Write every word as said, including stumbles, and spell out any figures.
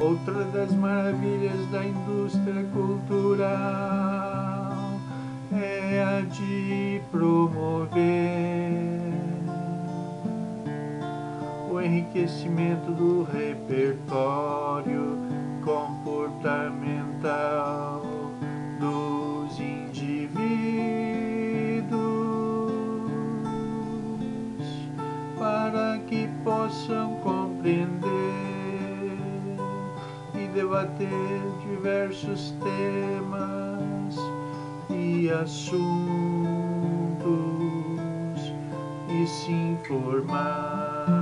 Outra das maravilhas da indústria cultural é a de promover o enriquecimento do repertório comportamental dos indivíduos, para que possam compreender e debater diversos temas e assuntos e se informar